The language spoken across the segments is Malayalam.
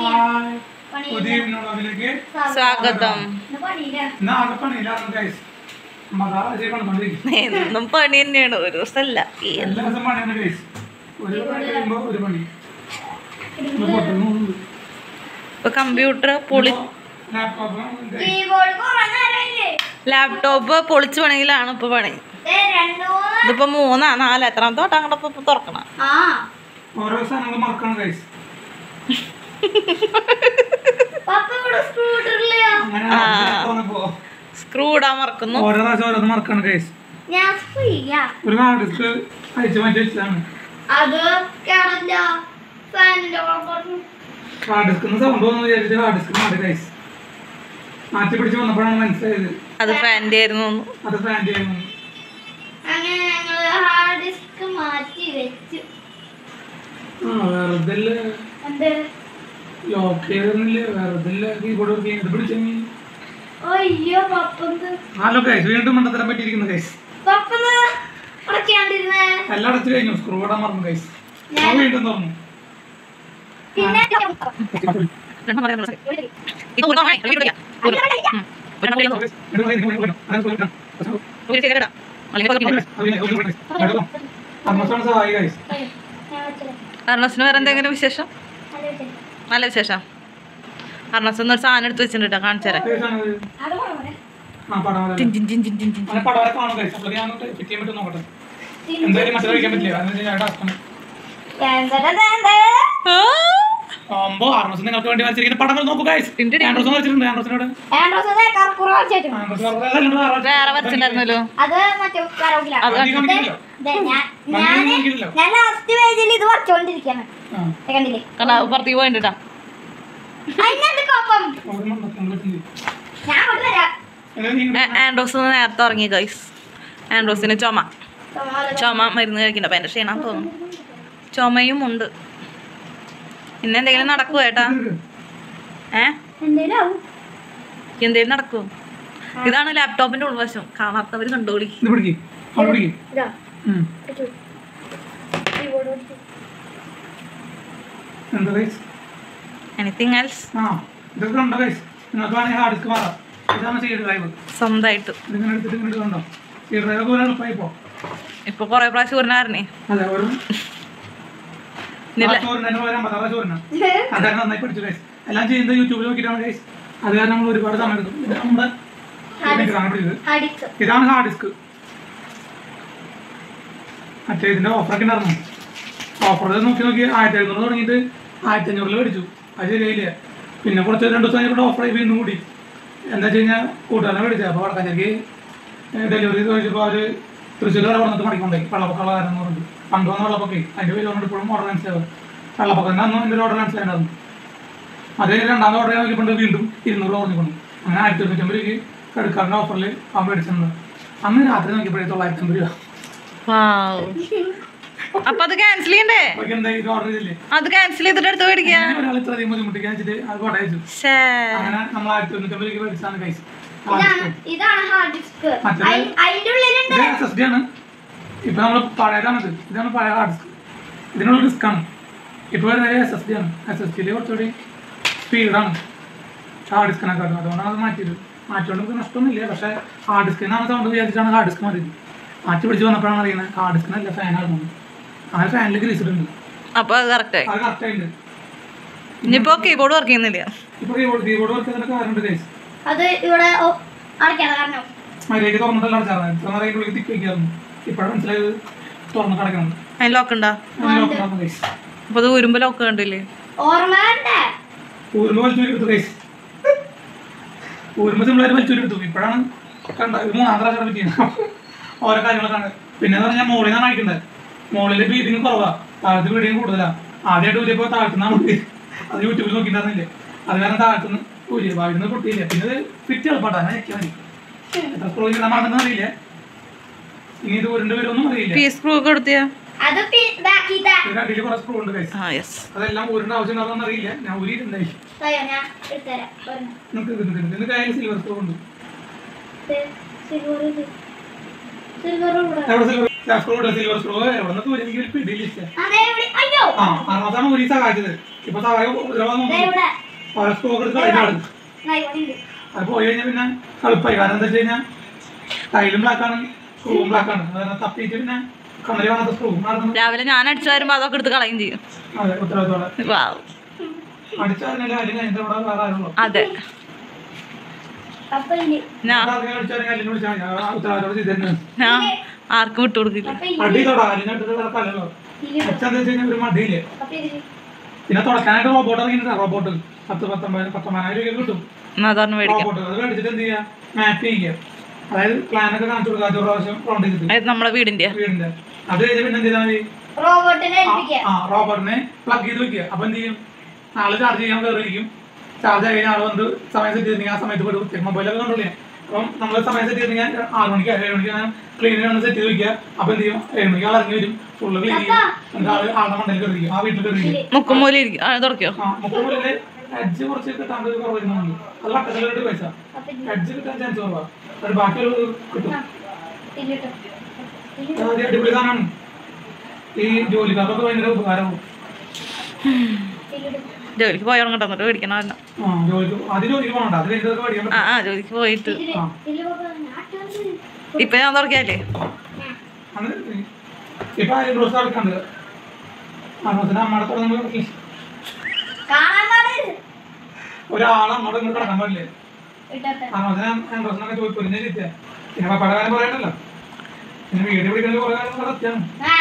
സ്വാഗതം. എന്നും പണി തന്നെയാണ്, ഒരു ദിവസമല്ല. ഇപ്പൊ കമ്പ്യൂട്ടർ ലാപ്ടോപ്പ് പൊളിച്ചു പണിയിലാണ് ഇപ്പൊ പണി. ഇതിപ്പോ 3 4 എത്രാമത്തെ തൊട്ട് അങ്ങോട്ട് തുറക്കണം. സ്ക്രൂ ഇടാൻ മറക്കുന്നു. അത് ഫാൻ്റെ ആയിരുന്നു. വീണ്ടും മണ്ടത്തരം പറ്റിയിരിക്കുന്നു ഗൈസ്. എല്ലാം അടച്ചു കഴിഞ്ഞു. സ്ക്രൂ ഇടാൻ മറന്നു ഗൈസ്. വീണ്ടും തുറന്നു. അർണസിന് വേറെ എന്തെങ്കിലും വിശേഷം? നല്ല വിശേഷം. അർണസ് ഒരു സാധനം എടുത്ത് വെച്ചിട്ടുണ്ട്, കാണിച്ചു തരാം. നിങ്ങൾക്ക് വേണ്ടി വരച്ചിരിക്കുന്ന പടങ്ങൾ നോക്കൂ ഗൈസ്. വേറെ വരച്ചിട്ടുണ്ടായിരുന്നല്ലോ. പുറത്തേക്ക് പോയിട്ടാ. ആൻഡ്രോസ് നേരത്തെ ഉറങ്ങി ഗൈസ്. ആൻഡ്രോസിന് ചുമ മരുന്ന് കഴിക്കണ്ട. അപ്പൊ എന്റെ ക്ഷീണം തോന്നുന്നു. ചുമയും ഉണ്ട്. പിന്നെ എന്തെങ്കിലും നടക്കുവോ ഏട്ടാ? എന്തേലും നടക്കുവോ? ഇതാണ് ലാപ്ടോപ്പിന്റെ ഉൾവശം. കാണാത്തവര് കണ്ടോളി. Anything else? സ്വന്തമായിട്ട് ഇപ്പൊ കൊറേ പ്രാവശ്യം ഊരിനായിരുന്നേ. എല്ലാം ചെയ്യുന്നത് യൂട്യൂബിൽ നോക്കിയിട്ടാണ് ഗൈസ്. അത് കാരണം നമ്മൾ ഒരുപാട് സമയം എടുക്കും. ഇത് നമ്മുടെ ഇതാണ് ഹാർഡ് ഡിസ്ക്. മറ്റേ ഇതിന്റെ ഓഫറൊക്കെ ഉണ്ടായിരുന്നു. ഓഫർ നോക്കി 1700 തുടങ്ങിയിട്ട് 1500 മേടിച്ചു. അത് ശരിയായില്ല. പിന്നെ കുറച്ച് 2 ദിവസം കഴിഞ്ഞിട്ട് ഓഫറായി വീണ്ടും കൂടി. എന്താ വെച്ച് കഴിഞ്ഞാൽ കൂട്ടുകാരനെ മേടിച്ചത്. അപ്പോൾ വടക്കാഞ്ചേരിക്ക് ഡെലിവറി ചോദിച്ചപ്പോൾ അവർ തൃശ്ശൂർ വരെ വന്നിട്ട് മടിക്കൊണ്ടായി. വെള്ളപ്പൊക്കമുള്ള കാരണം എന്ന് പറഞ്ഞിട്ട് പണ്ട് വന്ന വെള്ളപ്പൊക്കെ അതിൻ്റെ പേര് പറഞ്ഞിട്ട് ഇപ്പോഴും ഓർഡർ മനസ്സിലാവും. വെള്ളപ്പൊക്കം തന്നെ അന്ന് എൻ്റെ ഓർഡർ മനസ്സിലായിരുന്നു. അതേ രണ്ടാമത് ഓർഡർ ചെയ്യാൻ നോക്കിയപ്പോൾ വീണ്ടും 200 കുറഞ്ഞിട്ടുണ്ട്. അങ്ങനെ 1150 രൂപയ്ക്ക് ക്രെഡിറ്റ് കാർഡിൻ്റെ ഓഫറിൽ അവൻ മേടിച്ചിട്ടുണ്ട്. അന്ന് രാത്രി നോക്കിയപ്പോഴേ 950 രൂപ. അപ്പൊ അത് ക്യാൻസൽ ചെയ്യണ്ടേ? ഓർഡർ ചെയ്തില്ലേ? അത് ക്യാൻസൽ ചെയ്തിട്ട് എടുത്ത് മേടിക്കാം. ഒരാൾ ഇത്രയധികം ബുദ്ധിമുട്ടിക്കാൻ വെച്ചിട്ട് അത് കൊടയച്ചു. അങ്ങനെ നമ്മൾ 1150 രൂപയ്ക്ക് മേടിച്ചാണ് ഗൈസ്. SSD ആണ്. ഇപ്പൊ നമ്മൾ പഴയതാണത്. ഇതാണ് പഴയ ഹാർഡ് ഡിസ്ക്. ഇതിനുള്ള ഡിസ്ക്കാണ്. ഇപ്പോൾ SSD ആണ്. SSD കുറച്ചുകൂടി സ്പീഡാണ് ഹാർഡ് ഡിസ്കിനെക്കാട്ടും. അതുകൊണ്ടാണ് അത് മാറ്റിയത്. മാറ്റിക്കൊണ്ട് നമുക്ക് നഷ്ടമൊന്നുമില്ല. പക്ഷേ ഹാർഡ് ഡിസ്കിനാണ് സൗണ്ട് വിചാരിച്ചാണ് ഹാർഡ് ഡിസ്ക് മാറ്റിയത്. മാറ്റി പിടിച്ച് വന്നപ്പോഴാണ് അറിയുന്നത് ഹാർഡ് ഡിസ്കിനല്ല ഫാനാണ്. അങ്ങനെ ഫാനിൽ ഗ്രീസിട്ടുണ്ട്. അപ്പൊ അത് കറക്റ്റായി. അത് കറക്റ്റായിട്ടുണ്ട്. ഇനിയിപ്പോ കീബോർഡ് വർക്ക് ചെയ്യുന്നില്ല. ഇപ്പൊ കീബോർഡ് വർക്ക് ചെയ്യുന്ന കാര്യമുണ്ട് ഗൈസ്. അത് ഇവിടെ അതിലേക്ക് തുറന്നിട്ടല്ല അടച്ചാറുണ്ട്. തിക്ക് വയ്ക്കാറുണ്ട്. ഇപ്പോഴും മനസ്സിലായത് തുറന്നിട്ട് അടയ്ക്കണം. അതിന് ലോക്ക് ഉണ്ടാ? അപ്പൊ അത് ഊരുമ്പോ ലോക്ക് കണ്ടില്ലേ? ഊരുമ്പോ വലിച്ചൂരെടുത്തു ഗൈസ്. ഊരുമ്പോ സിമ്പിളായിട്ട് വലിച്ചൂരെടുത്തു. ഇപ്പോഴാണ് കണ്ട 3-ാം പ്രാവശ്യം പറ്റിയത് ഓരോ കാര്യങ്ങളൊക്കെ. പിന്നെ പറഞ്ഞാൽ മോളിൽ നിന്നാണ് അയക്കേണ്ടത്. മോളിൽ ബ്രീതിങ് കുറവാണ്, താഴത്ത് ബ്രീതിങ് കൂടുതലാണ്. ആദ്യമായിട്ട് ഊരിയപ്പോൾ താഴ്ത്തുനിന്നാണ് ഊരി. അത് യൂട്യൂബിൽ നോക്കിയിട്ടുണ്ടായിരുന്നില്ലേ. അത് കാരണം താഴ്ത്തുനിന്ന് ഊരി വാഴുന്ന പൊട്ടിയില്ല. പിന്നെ ഇത് ഫിറ്റ് എളുപ്പമാണ്. അങ്ങനെ വെക്കാൻ മതി. എത്ര സ്ക്രൂ ഇടാൻ അറിയില്ല. ഇനി ഇത് ഊരിന്റെ പേരൊന്നും അറിയില്ല. അടിയിൽ കുറെ സ്ക്രൂ ഉണ്ട് ഗൈസ്. അതെല്ലാം ഊരിന്റെ ആവശ്യം ഉണ്ടാവുന്ന അറിയില്ല. ഞാൻ ഊരിയിട്ടുണ്ടായി. കയ്യിൽ സിൽവർ സ്ക്രൂ ഉണ്ട്. സിൽവർ സ്ക്രൂ എവിടെ നിന്ന് ഊരി? എനിക്ക് പിടിയില്ല. അതാണ് ഊരി സഹായിച്ചത്. ഇപ്പൊ താഴെ ഉപദ്രവം ഓരോ സ്ക്രൂ എടുത്ത് കളയുന്നതാണ്. അത് പോയി കഴിഞ്ഞാൽ പിന്നെ എളുപ്പമായി. കാരണം എന്താ വെച്ച് കഴിഞ്ഞാൽ ടൈലും ബ്ലാക്കാണ്, സ്ക്രൂവും ബ്ലാക്കാണ്. അതായത് തപ്പിയിട്ട് പിന്നെ കണ്ണലി വന്നത്തെ സ്ക്രൂ രാവിലെ ഞാൻ അടിച്ചു വരുമ്പോ അതൊക്കെ എടുത്ത് കളയും ചെയ്യും. അതെ, ഉത്തരവാദിത്തോടെ അടിച്ചു വരുന്നില്ല. അല്ലെങ്കിൽ അതിന്റെ കൂടെ വേറെ ആരുള്ളൂ. അതെ, ഞാൻ ആർക്കും വിട്ടു കൊടുക്കില്ല. ഒരു മടിയില്ലേ. പിന്നെ തുടക്കാനായിട്ട് റോബോട്ട് ഇറങ്ങിയിട്ടുണ്ട്. റോബോട്ട് 10,000-19,000 രൂപ കിട്ടും. റോബോട്ട് അത് മേടിച്ചിട്ട് എന്ത് ചെയ്യാ, മാപ്പ് ചെയ്യുക. അതായത് പ്ലാനൊക്കെ കാണിച്ചു കൊടുക്കുക. 5 പ്രാവശ്യം റൗണ്ട് ചെയ്തിട്ട് നമ്മളെ വീടിന്റെ അത് കഴിഞ്ഞ് പിന്നെ എന്ത് ചെയ്താൽ മതി, റോബോട്ടിനെ പ്ലഗ് ചെയ്ത് വെക്കുക. അപ്പൊ എന്ത് ചെയ്യും, ആള് ചാർജ് ചെയ്യാൻ കയറിയിരിക്കും. ചാർജ് ആയി കഴിഞ്ഞാൽ ആൾ വന്ന് സമയം സെറ്റ് ചെയ്തിട്ടുണ്ടെങ്കിൽ ആ സമയത്ത് പോയി വൃത്തി മൊബൈലൊക്കെ കൺട്രോൾ ചെയ്യാം. അപ്പം നമ്മൾ സമയം സെറ്റ് ചെയ്തിട്ടുണ്ടെങ്കിൽ 6 മണിക്ക് 7 മണിക്ക് ഞാൻ ക്ലീനിങ് സെറ്റ് ചെയ്ത് വെക്കുക. അപ്പൊ എന്ത് ചെയ്യും, 7 മണിക്ക് ആൾ ഇറങ്ങി വരും, ഫുള്ള് ക്ലീൻ ചെയ്യും. ആളുടെ മണ്ടയിൽ കയറിയിരിക്കും, ആ വീട്ടിൽ കയറിയിരിക്കും. മുക്കുമൂലി തുടക്കിയോ? മുക്കുമൂലില് എഡ്ജ് കുറച്ച് കിട്ടാൻ കുറവുണ്ട്. അത് വട്ടത്തിലോട്ട് പൈസ എഡ്ജ് കിട്ടാൻ ചാൻസ് കുറവാണ്. അത് ബാക്കിയുള്ള കിട്ടും. അടിപൊളി സാധനമാണ്. ഈ ജോലിക്കാർക്കൊക്കെ ഭയങ്കര ഉപകാരമാവും. ജോലിക്ക് പോയി തുടങ്ങട്ടെ, എന്നിട്ട് മേടിക്കണം. ജോലിക്ക് പോയിട്ട് ഇപ്പൊ ഞാൻ തുടങ്ങിയല്ലേ. ഒരാളെ അങ്ങോട്ട് ഇങ്ങോട്ട് കിടക്കാൻ പാടില്ലേ. പൊരിഞ്ഞ ചീത്ത. പിന്നെ പപ്പയുടെ കാര്യം പറയണ്ടല്ലോ. പിന്നെ വീട് പിടിക്കുന്നത് കുറെ കാര്യം സത്യമാണ്.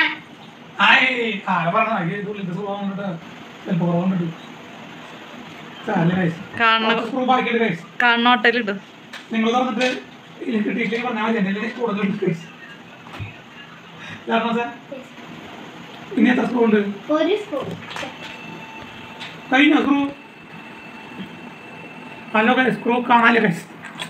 ആരെ പറഞ്ഞ സ്വഭാവം കൊണ്ടിട്ട് ചിലപ്പോ കുറവുണ്ട്. കാണോട്ടലിട്ട് നിങ്ങൾ പറഞ്ഞിട്ട് കിട്ടിയില്ലെങ്കിൽ പറഞ്ഞാൽ മതി. എന്റെ കൂടുതൽ ഇനി എത്ര സ്ക്രൂ ഉണ്ട്? കഴിഞ്ഞ സ്ക്രൂ ഹലോ ഗൈസ്, സ്ക്രൂ കാണാല്ലേ ഗൈസ്.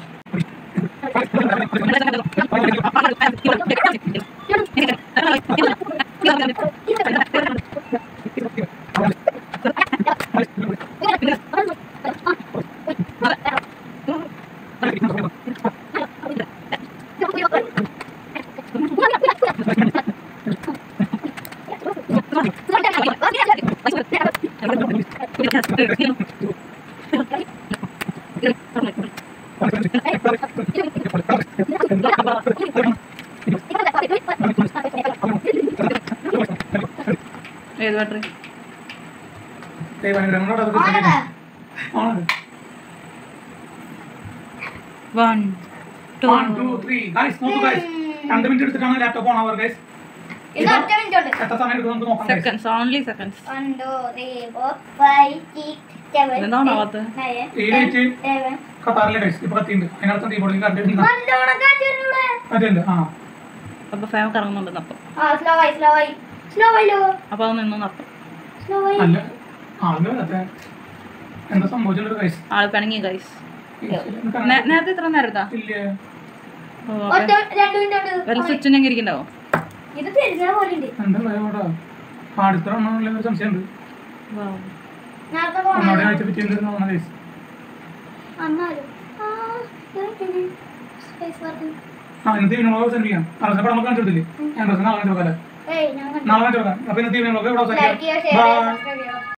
ഏത് ബാറ്ററി? 1 2 3 ഗൈസ്, നോക്കൂ ഗൈസ്. 2 മിനിറ്റ് എടുത്തിട്ടാണ് ലാപ്ടോപ്പ് ഓൺ ആവുക ഗൈസ്. എത്ര സമയം എടുക്കും നമുക്ക് നോക്കാം. Seconds, only seconds. 1 2 3 4 5 6 7 എന്താണ് ആവാത്ത? 9 10 ഖത്താറിലെ ഗൈസ് ഇപ്പൊ കത്തിയുണ്ട്. അതിനകത്ത് കീബോർഡിൽ കറണ്ട് ഉണ്ട്. അതെയല്ലേ? ആ അപ്പൊ ഫാൻ കറങ്ങുന്നുണ്ട്. അപ്പം അപ്പൊ അത് നിന്നു അപ്പം അല്ല ആളുകൾ എന്താ സംഭവിച്ചിട്ടുണ്ട് ഗൈസ്. ആള് പിണങ്ങി ഗൈസ്. നേരത്തെ ഇത്ര നേരത്താ ഇല്ല. വല്ല സ്വിച്ചിനെങ്കിൽ ഇരിക്കണ്ടാവോ? എന്താ പാടിത്ര ഒരു സംശയമുണ്ട്. ഒന്നോടെ ആഴ്ച പറ്റിയിരുന്ന ഗൈസ്. ഇന്നത്തെ ഈവനിംഗ് സെൻഡ് ചെയ്യാം. പടം നമുക്ക് കാണിച്ചു കൊടുത്തില്ലേ? ഞാൻ നാളെ കാണിച്ചു കൊടുക്കാം. നാളെ കാണിച്ചു കൊടുക്കാം. അപ്പൊ ഇന്നത്തെ ഈവനിംഗ് ഇവിടെ